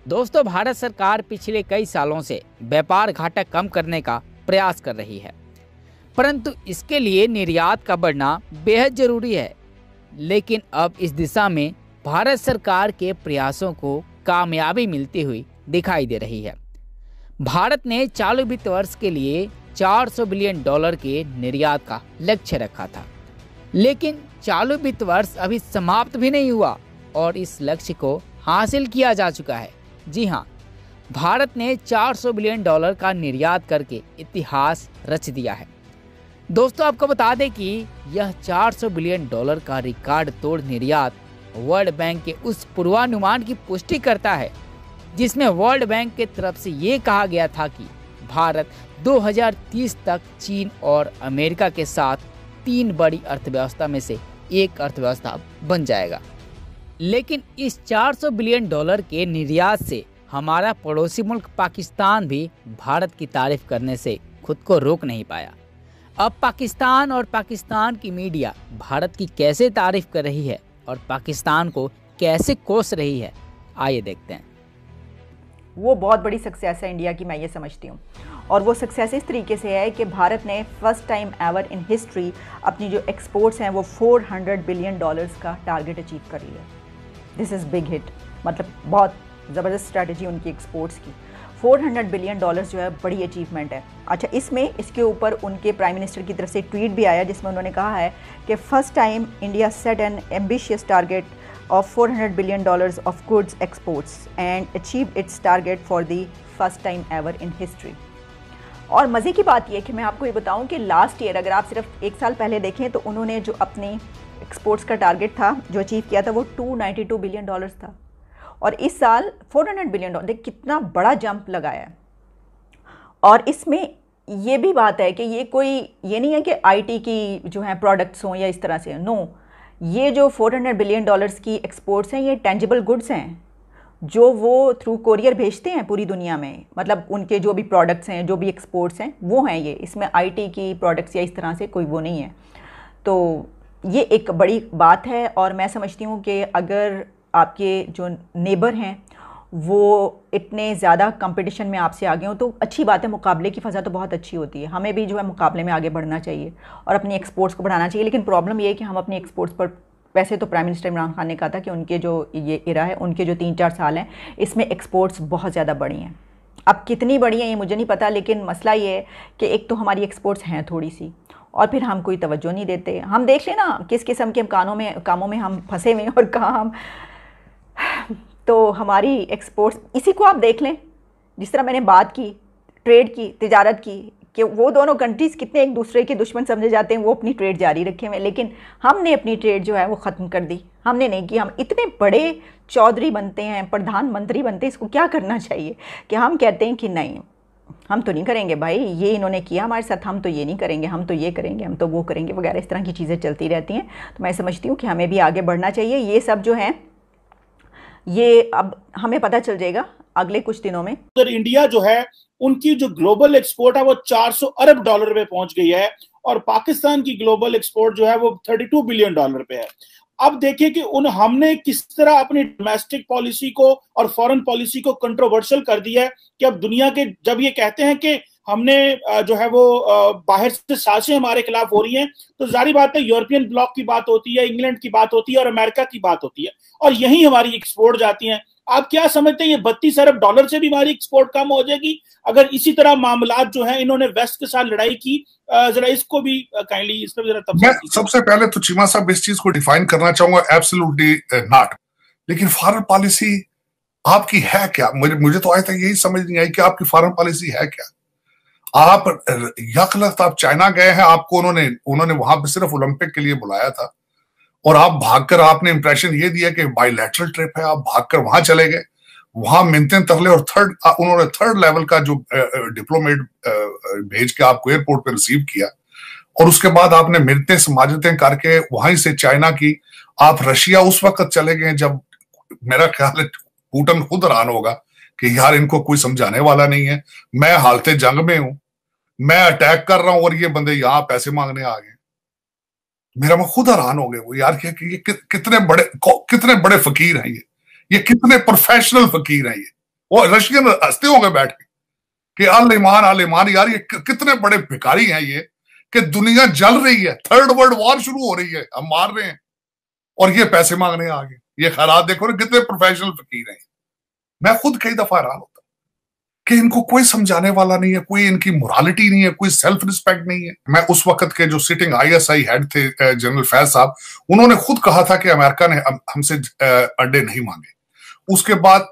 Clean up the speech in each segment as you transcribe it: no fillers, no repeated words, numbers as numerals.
दोस्तों, भारत सरकार पिछले कई सालों से व्यापार घाटा कम करने का प्रयास कर रही है, परंतु इसके लिए निर्यात का बढ़ना बेहद जरूरी है। लेकिन अब इस दिशा में भारत सरकार के प्रयासों को कामयाबी मिलती हुई दिखाई दे रही है। भारत ने चालू वित्त वर्ष के लिए $400 बिलियन के निर्यात का लक्ष्य रखा था, लेकिन चालू वित्त वर्ष अभी समाप्त भी नहीं हुआ और इस लक्ष्य को हासिल किया जा चुका है। जी हाँ, भारत ने $400 बिलियन का निर्यात करके इतिहास रच दिया है। दोस्तों, आपको बता दें कि यह $400 बिलियन का रिकॉर्ड तोड़ निर्यात वर्ल्ड बैंक के उस पूर्वानुमान की पुष्टि करता है जिसमें वर्ल्ड बैंक के तरफ से ये कहा गया था कि भारत 2030 तक चीन और अमेरिका के साथ 3 बड़ी अर्थव्यवस्था में से एक अर्थव्यवस्था बन जाएगा। लेकिन इस $400 बिलियन के निर्यात से हमारा पड़ोसी मुल्क पाकिस्तान भी भारत की तारीफ करने से खुद को रोक नहीं पाया। अब पाकिस्तान और पाकिस्तान की मीडिया भारत की कैसे तारीफ कर रही है और पाकिस्तान को कैसे कोस रही है, आइए देखते हैं। वो बहुत बड़ी सक्सेस है इंडिया की, मैं ये समझती हूँ। और वो सक्सेस इस तरीके से है कि भारत ने first time ever in history अपनी जो एक्सपोर्ट्स हैं वो $400 बिलियन का टारगेट अचीव कर लिया। दिस इज़ बिग हिट, मतलब बहुत ज़बरदस्त स्ट्रैटेजी उनकी एक्सपोर्ट्स की। $400 बिलियन जो है बड़ी अचीवमेंट है। अच्छा, इसके ऊपर उनके प्राइम मिनिस्टर की तरफ से ट्वीट भी आया जिसमें उन्होंने कहा है कि first time India set an ambitious target of $400 billion of goods exports and achieved its target for the first time ever in history। और मज़े की बात यह कि मैं आपको ये बताऊं कि लास्ट ईयर अगर आप सिर्फ एक साल पहले देखें तो उन्होंने जो अपनी एक्सपोर्ट्स का टारगेट था जो अचीव किया था वो $292 बिलियन था, और इस साल $400 बिलियन। देख कितना बड़ा जंप लगाया है। और इसमें ये भी बात है कि ये नहीं है कि IT की जो है प्रोडक्ट्स हों या इस तरह से, नो, ये जो $400 बिलियन की एक्सपोर्ट्स हैं ये टेंजिबल गुड्स हैं जो वो थ्रू कोरियर भेजते हैं पूरी दुनिया में। मतलब उनके जो भी प्रोडक्ट्स हैं, जो भी एक्सपोर्ट्स हैं वो हैं ये, इसमें IT की प्रोडक्ट्स या इस तरह से कोई वो नहीं है। तो ये एक बड़ी बात है और मैं समझती हूँ कि अगर आपके जो नेबर हैं वो इतने ज़्यादा कंपटीशन में आपसे आगे हों तो अच्छी बात है, मुकाबले की फ़ज़ा तो बहुत अच्छी होती है। हमें भी जो है मुकाबले में आगे बढ़ना चाहिए और अपनी एक्सपोर्ट्स को बढ़ाना चाहिए। लेकिन प्रॉब्लम ये है कि हम अपनी एक्सपोर्ट्स पर, वैसे तो प्राइम मिनिस्टर इमरान खान ने कहा था कि उनके जो ये इरा है, उनके जो 3-4 साल हैं इसमें एक्सपोर्ट्स बहुत ज़्यादा बढ़ी हैं। अब कितनी बढ़ी हैं ये मुझे नहीं पता, लेकिन मसला ये है कि एक तो हमारी एक्सपोर्ट्स हैं थोड़ी सी और फिर हम कोई तवज्जो नहीं देते। हम देख लें ना किस किस्म के कामों में हम फंसे हुए हैं और कहाँ हम, तो हमारी एक्सपोर्ट्स, इसी को आप देख लें जिस तरह मैंने बात की ट्रेड की, तिजारत की, कि वो दोनों कंट्रीज़ कितने एक दूसरे के दुश्मन समझे जाते हैं, वो अपनी ट्रेड जारी रखे हुए, लेकिन हमने अपनी ट्रेड जो है वो ख़त्म कर दी। हमने नहीं की। हम इतने बड़े चौधरी बनते हैं, प्रधानमंत्री बनते हैं, इसको क्या करना चाहिए कि हम कहते हैं कि नहीं हम तो नहीं करेंगे भाई, ये इन्होंने किया हमारे साथ, हम तो ये नहीं करेंगे, हम तो ये करेंगे, हम तो वो करेंगे वगैरह, इस तरह की चीज़ें चलती रहती हैं। तो मैं समझती हूँ कि हमें भी आगे बढ़ना चाहिए। ये सब जो है ये अब हमें पता चल जाएगा अगले कुछ दिनों में। अगर इंडिया जो है उनकी जो ग्लोबल एक्सपोर्ट है वो $400 अरब पे पहुंच गई है और पाकिस्तान की ग्लोबल एक्सपोर्ट जो है वो $32 बिलियन पे है। अब देखिए कि हमने किस तरह अपनी डोमेस्टिक पॉलिसी को और फॉरेन पॉलिसी को कंट्रोवर्शियल कर दिया है कि अब दुनिया के जब ये कहते हैं कि हमने जो है वो बाहर से साजिशें हमारे खिलाफ हो रही हैं, तो जारी बात है यूरोपियन ब्लॉक की बात होती है, इंग्लैंड की बात होती है और अमेरिका की बात होती है, और यही हमारी एक्सपोर्ट जाती हैं। आप क्या समझते हैं ये $32 अरब से भी हमारी एक्सपोर्ट कम हो जाएगी अगर इसी तरह मामलात जो हैं इन्होंने वेस्ट के साथ लड़ाई की? जरा इसको भी काइंडली इस पर जरा मैं सबसे पहले तो चीमा साहब इस चीज को डिफाइन करना चाहूंगा, एब्सोल्युटली नॉट। लेकिन फॉरेन पॉलिसी आपकी है क्या? मुझे तो आज तक यही समझ नहीं आई कि आपकी फॉरेन पॉलिसी है क्या। आप यकलख्त आप चाइना गए हैं, आपको उन्होंने वहां पे सिर्फ ओलंपिक के लिए बुलाया था और आप भागकर, आपने इंप्रेशन ये दिया कि बायलैटरल ट्रिप है, आप भागकर वहां चले गए, वहां मिन्नतें तरले और उन्होंने थर्ड लेवल का जो डिप्लोमेट भेज के आपको एयरपोर्ट पे रिसीव किया और उसके बाद आपने मिन्नतें समाजतें करके वहीं से चाइना की आप रशिया उस वक्त चले गए जब मेरा ख्याल है पुतिन खुद हैरान होगा कि यार इनको कोई समझाने वाला नहीं है, मैं हालते जंग में हूं, मैं अटैक कर रहा हूं और ये बंदे यहां पैसे मांगने आ गए। मेरा मैं खुद हैरान हो गए वो यार कि ये कितने बड़े फकीर हैं, ये कितने प्रोफेशनल फकीर हैं ये। वो रशियन हंसते होंगे बैठ के कि अल ईमान यार ये कितने बड़े भिखारी हैं ये, कि दुनिया जल रही है, थर्ड वर्ल्ड वॉर शुरू हो रही है, हम मार रहे हैं और ये पैसे मांगने आ गए। ये खैरात देखो ना, कितने प्रोफेशनल फकीर हैं। मैं खुद कई दफा हैरान होता कि इनको कोई समझाने वाला नहीं है, कोई इनकी मोरालिटी नहीं है, कोई सेल्फ रिस्पेक्ट नहीं है। मैं उस वक्त के जो सिटिंग ISI हेड थे जनरल फैज साहब, उन्होंने खुद कहा था कि अमेरिका ने हमसे अड्डे नहीं मांगे। उसके बाद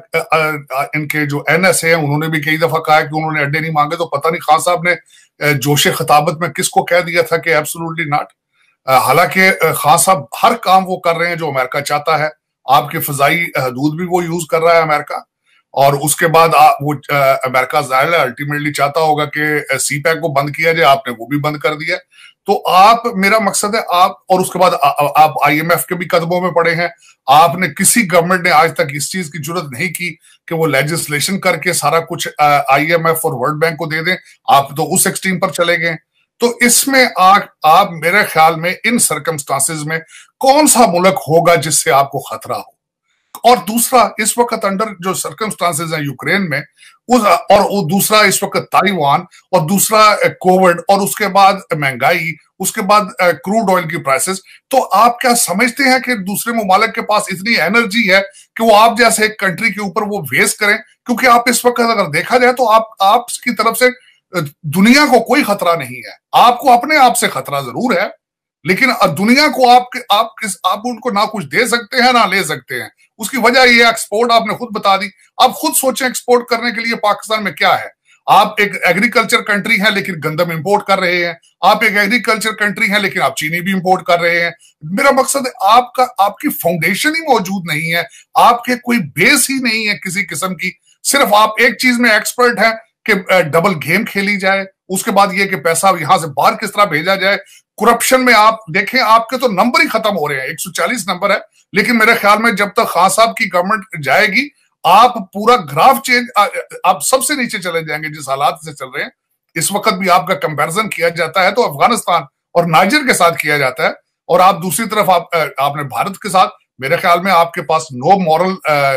इनके जो NSA हैं उन्होंने भी कई दफा कहा कि उन्होंने अड्डे नहीं मांगे। तो पता नहीं खान साहब ने जोशे खिताबत में किसको कह दिया था कि एब्सोल्युटली नॉट। हालांकि खान साहब हर काम वो कर रहे हैं जो अमेरिका चाहता है। आपके फजाई हदूद भी वो यूज कर रहा है अमेरिका, और उसके बाद वो अमेरिका जाहिर है अल्टीमेटली चाहता होगा कि CPEC को बंद किया जाए, आपने वो भी बंद कर दिया। तो आप, मेरा मकसद है आप, और उसके बाद आप IMF के भी कदमों में पड़े हैं। आपने, किसी गवर्नमेंट ने आज तक इस चीज की जरूरत नहीं की कि वो लेजिस्लेशन करके सारा कुछ IMF और वर्ल्ड बैंक को दे दें। आप तो उस एक्सट्रीम पर चले गए। तो इसमें आप मेरे ख्याल में इन सर्कमस्टांसेस में कौन सा मुल्क होगा जिससे आपको खतरा हो? और दूसरा, इस वक्त अंडर जो सर्कमस्टांसेस हैं यूक्रेन में, और वो दूसरा इस वक्त ताइवान, और दूसरा कोविड, और उसके बाद महंगाई, उसके बाद क्रूड ऑयल की प्राइसेस। तो आप क्या समझते हैं कि दूसरे ममालिक के पास इतनी एनर्जी है कि वो आप जैसे एक कंट्री के ऊपर वो वेस्ट करें? क्योंकि आप इस वक्त अगर देखा जाए तो आपकी तरफ से दुनिया को कोई खतरा नहीं है। आपको अपने आप से खतरा जरूर है, लेकिन दुनिया को आप उनको ना कुछ दे सकते हैं ना ले सकते हैं। उसकी वजह ये एक्सपोर्ट आपने खुद बता दी। आप खुद सोचें एक्सपोर्ट करने के लिए पाकिस्तान में क्या है। आप एक एग्रीकल्चर कंट्री हैं लेकिन गंदम इंपोर्ट कर रहे हैं। आप एक एग्रीकल्चर कंट्री हैं लेकिन आप चीनी भी इंपोर्ट कर रहे हैं। मेरा मकसद है आपकी फाउंडेशन ही मौजूद नहीं है, आपके कोई बेस ही नहीं है किसी किस्म की। सिर्फ आप एक चीज में एक्सपर्ट हैं कि डबल गेम खेली जाए, उसके बाद ये कि पैसा यहां से बाहर किस तरह भेजा जाए। करप्शन में आप देखें, आपके तो नंबर ही खत्म हो रहे हैं। 140 नंबर है, लेकिन मेरे ख्याल में जब तक खान साहब की गवर्नमेंट जाएगी, आप पूरा ग्राफ चेंज, आप सबसे नीचे चले जाएंगे जिस हालात से चल रहे हैं। इस वक्त भी आपका कंपैरिजन किया जाता है तो अफगानिस्तान और नाइजर के साथ किया जाता है, और आप दूसरी तरफ आपने भारत के साथ, मेरे ख्याल में आपके पास नो मॉरल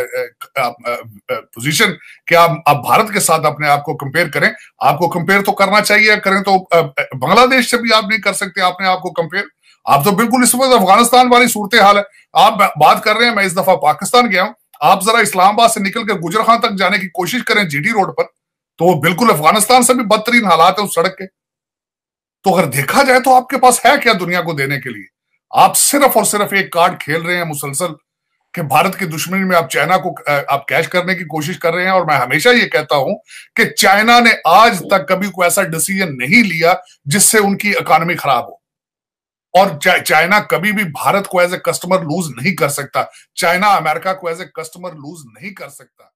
पोजीशन कि आप भारत के साथ अपने आप को कंपेयर करें। आपको कंपेयर तो करना चाहिए, करें तो बांग्लादेश से भी आप नहीं कर सकते अपने आप को कंपेयर। आप तो बिल्कुल इस वक्त अफगानिस्तान वाली सूरत हाल है। आप बात कर रहे हैं, मैं इस दफा पाकिस्तान गया हूं, आप जरा इस्लामाबाद से निकल कर गुजरखान तक जाने की कोशिश करें GT रोड पर, तो वो बिल्कुल अफगानिस्तान से भी बदतरीन हालात है उस सड़क के। तो अगर देखा जाए तो आपके पास है क्या दुनिया को देने के लिए? आप सिर्फ और सिर्फ एक कार्ड खेल रहे हैं मुसलसल, कि भारत की दुश्मनी में आप चाइना को आप कैश करने की कोशिश कर रहे हैं। और मैं हमेशा ये कहता हूं कि चाइना ने आज तक कभी कोई ऐसा डिसीजन नहीं लिया जिससे उनकी इकोनॉमी खराब हो, और चाइना कभी भी भारत को एज ए कस्टमर लूज नहीं कर सकता। चाइना अमेरिका को एज ए कस्टमर लूज नहीं कर सकता।